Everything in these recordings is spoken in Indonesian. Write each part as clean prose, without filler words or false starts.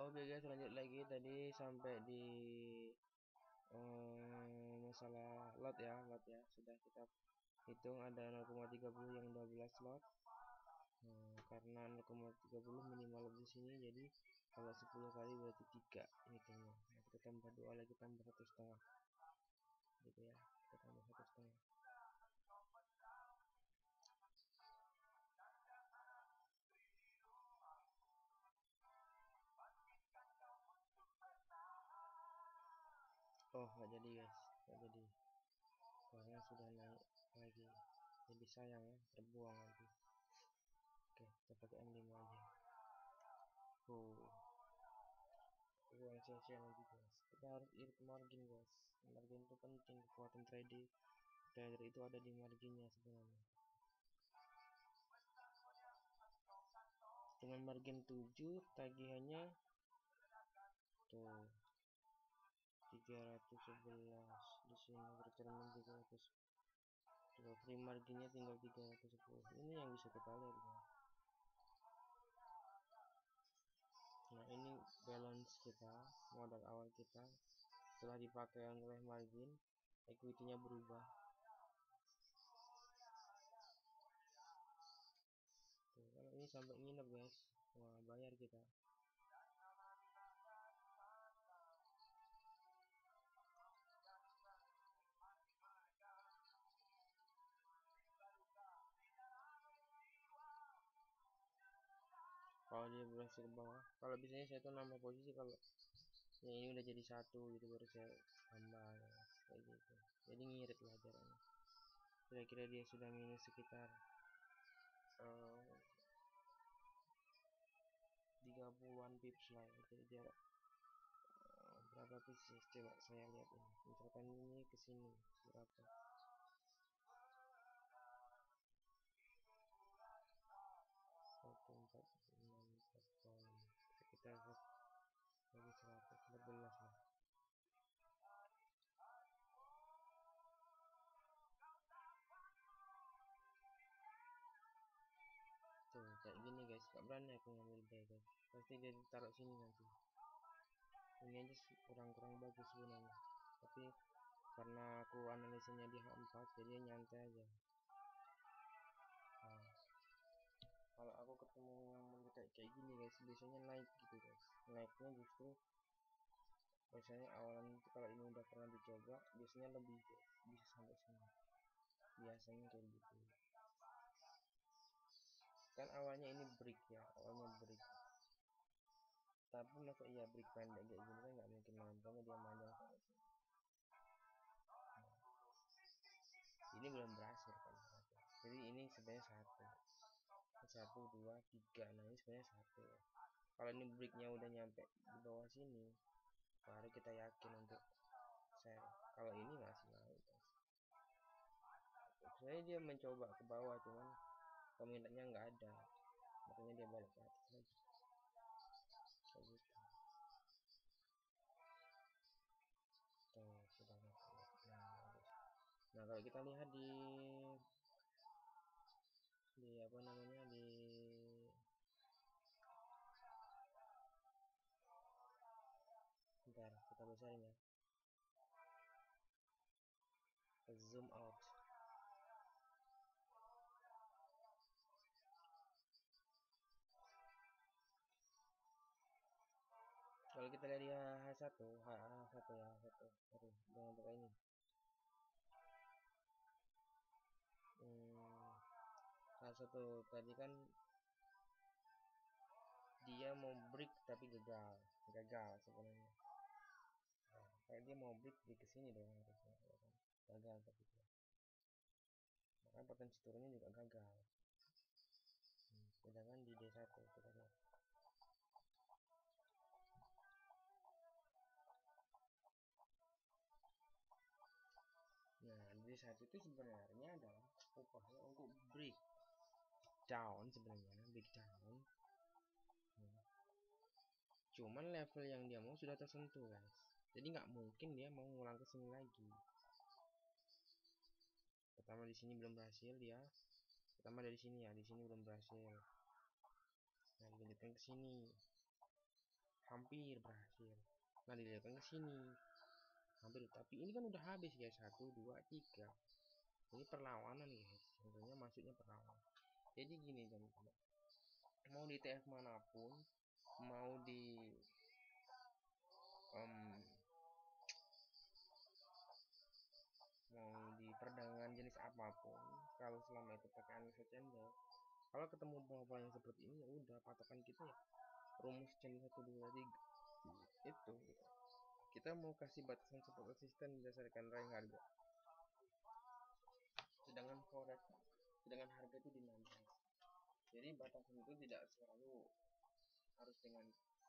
Oke guys, lanjut lagi. Tadi sampai di masalah lot ya. Sudah kita hitung ada 0,30 yang 12 lot. Karena 0,30 minimal di sini, jadi kalau 10 kali berarti 3 hitungnya. Nah, kita tambah 2 lagi, tambah 1,5 gitu ya. Kita tambah 1,5. Oh, nggak jadi guys, nggak jadi karena sudah naik lagi, jadi sayang ya, terbuang nanti. Oke, kita pakai M5 aja. Uang sia-sia lagi guys. Kita harus irit margin guys. Margin itu penting, kekuatan trader itu ada di marginnya sebenarnya. Dengan margin 7 tagihannya tuh 311, di sini bercermin 300. Coba free marginnya tinggal 310. Ini yang bisa kita lihat ya. Nah, ini balance kita, modal awal kita setelah dipakai oleh margin, equity-nya berubah. Tuh, kalau ini sampai nginep guys, wah bayar kita. Kalau dia berhasil ke bawah, kalau biasanya saya tuh nambah posisi kalau ya ini udah jadi satu gitu, baru saya tambah ya, kayak gitu. Jadi ngirit lah jaraknya. Kira-kira dia sudah minus sekitar 30-an pips lah ya. Jadi jarak berapa pips ya? Coba saya lihat ini. Misalkan ini ke sini berapa? 1464 poin. Kita bagi 114 lah. Tuh kayak gini guys, gak berani aku ngambil buy guys, pasti dia taruh sini nanti. Ini aja kurang bagus sebenarnya, tapi karena aku analisanya di H4 jadi nyantai aja. Nah, kalau aku ketemu yang kayak gini guys, biasanya naik gitu guys. Naiknya justru biasanya awalan itu, kalau ini udah pernah dicoba biasanya lebih guys, bisa sampai sini biasanya kayak gitu. Kan awalnya ini break ya, awalnya break, tapi masa iya break pendek kayak gini kan nggak mungkin manjangnya, dia manjang sampai sini. Ini belum berhasil kan, jadi ini sebenarnya satu dua tiga. Nah, ini sebenarnya satu. Kalau ini breaknya udah nyampe di bawah sini, baru kita yakin untuk sell. Kalau ini masih naik guys, sebenarnya dia mencoba ke bawah, cuman peminatnya nggak ada, makanya dia balik ke atas lagi kayak gitu. Tuh sudah nah, kalau kita lihat di apa namanya, di bentar kita besarin ya, zoom out. Kalau kita lihat di H1 ya, H1 sorry, jangan pakai ini. H1 tadi kan dia mau break tapi gagal sebenarnya. Nah, kayak dia mau break di kesini dong harusnya, gagal tapi dia. Makanya potensi turunnya juga gagal. Sedangkan di D1 kita lihat. Nah, D1 itu sebenarnya adalah upaya untuk break down sebenarnya, break down. Cuman level yang dia mau sudah tersentuh guys, jadi nggak mungkin dia mau ngulang ke sini lagi. Pertama di sini belum berhasil dia, pertama dari sini ya, di sini belum berhasil. Nah, dilanjutkan ke sini hampir berhasil. Nah, dilihatkan ke sini hampir, tapi ini kan udah habis guys. 1 2 3, ini perlawanan guys, sebenarnya masuknya perlawanan. Jadi gini teman-teman, mau di TF manapun, mau di mau di perdagangan jenis apapun, kalau selama itu pakai analisa candle, kalau ketemu pola-pola yang seperti ini, ya udah patokan kita ya rumus candle 1 2 3 itu gitu. Kita mau kasih batasan support resisten berdasarkan range harga, sedangkan harga itu dinamik. Jadi batasan itu tidak selalu harus dengan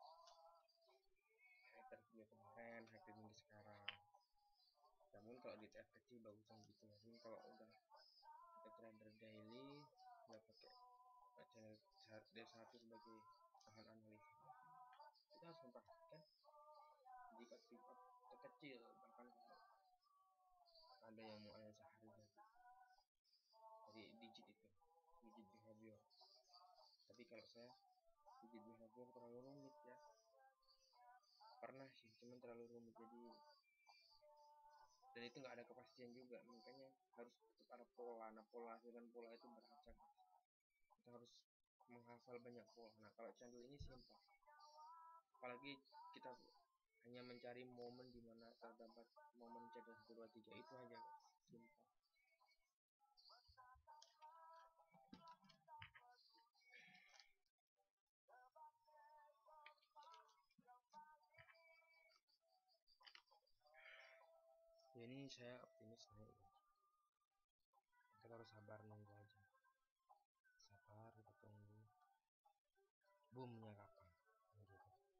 high tertinggi kemarin, high tertinggi sekarang. Namun kalau di TF kecil bagusan gitu. Jadi kalau udah kita trader daily, nggak pakai channel D1 sebagai bahan analisa, kita harus memperhatikan jika pickup terkecil, bahkan ada yang mau analisa harga dari digit behavior. Tapi kalau saya digit behavior terlalu rumit ya, pernah sih cuman terlalu rumit, jadi dan itu nggak ada kepastian juga, makanya harus tetap ada pola. Nah, pola dengan pola itu beracak, kita harus menghafal banyak pola. Nah, kalau channel ini simpel, apalagi kita hanya mencari momen di mana terdapat momen channel 1 2 3, itu aja guys, simpel. Ini saya optimis naik ya. Kita harus sabar nunggu aja, sabar, kita tunggu boomnya kapan gitu.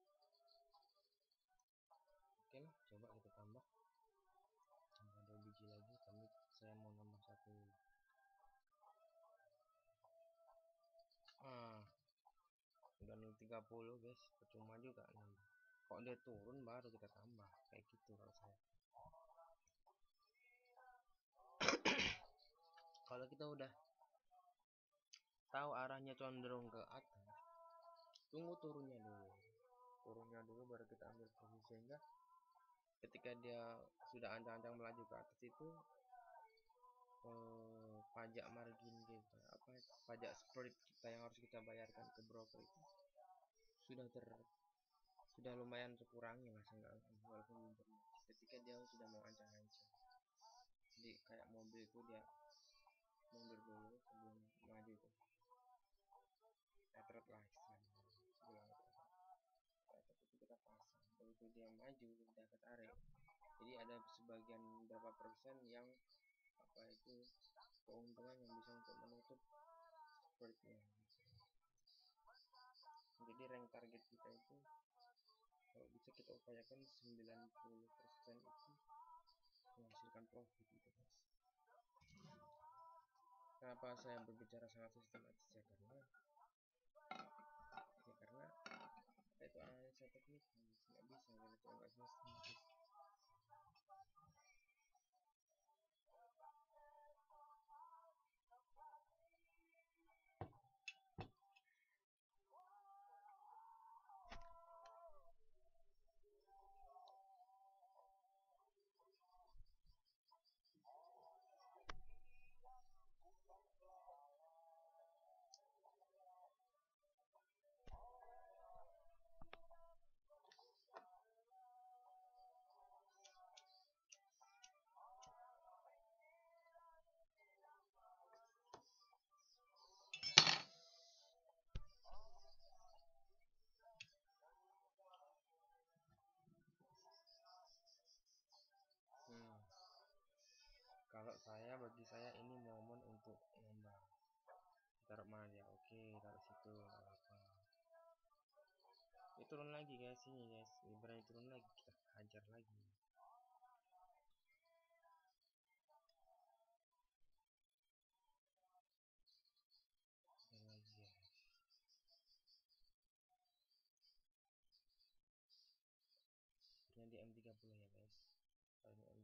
Oke lah, coba kita tambah 2 biji lagi, tapi saya mau nambah 1. Udah 0,30 guys, percuma juga nambah. Kok dia turun baru kita tambah, kayak gitu kalau saya. Kalau kita udah tahu arahnya condong ke atas, tunggu turunnya dulu baru kita ambil posisi, sehingga ketika dia sudah ancang-ancang melaju ke atas itu pajak margin kita, pajak spread kita yang harus kita bayarkan ke broker itu sudah lumayan terkurangi lah seenggaknya, walaupun ketika dia sudah mau ancang-ancang. Jadi kayak mobil itu dia mundur dulu sebelum maju itu, retret lah istilahnya, retret itu kita pasang, begitu dia maju udah ketarik. Jadi ada sebagian berapa persen yang itu keuntungan yang bisa untuk menutup spreadnya. Jadi rank target kita itu kalau bisa kita upayakan 90% itu menghasilkan profit gitu guys. Kenapa saya berbicara sangat sistematis ya, karena itu analisa teknik, nggak bisa kalau itu nggak sistematis. Kalau bagi saya ini momen untuk nambah. Taruh mana ya? Oke, taruh situ, apa. Ini turun lagi guys, ini guys, ini berani turun lagi, kita hajar lagi. Lagi ya. Ini di M30 ya guys. Kalau ini